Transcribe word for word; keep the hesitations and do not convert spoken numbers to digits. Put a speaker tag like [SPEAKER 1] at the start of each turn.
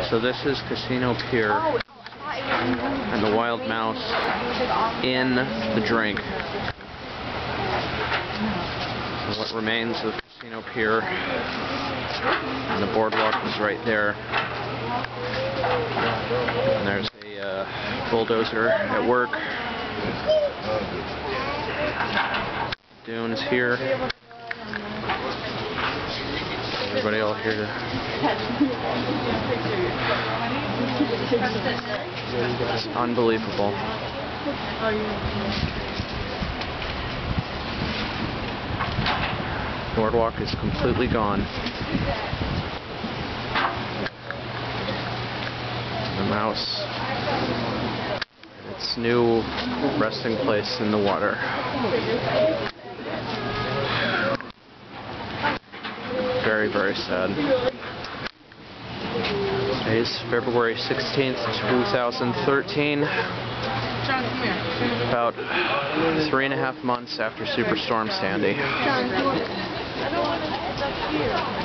[SPEAKER 1] So this is Casino Pier, and the wild mouse in the drink. And what remains of Casino Pier, and the boardwalk is right there. And there's a uh, bulldozer at work. Dune is here. Everybody all here to... It's unbelievable. Boardwalk is completely gone. The mouse, its new resting place in the water. Very, very sad. Today is February sixteenth, two thousand thirteen. About three and a half months after Superstorm Sandy.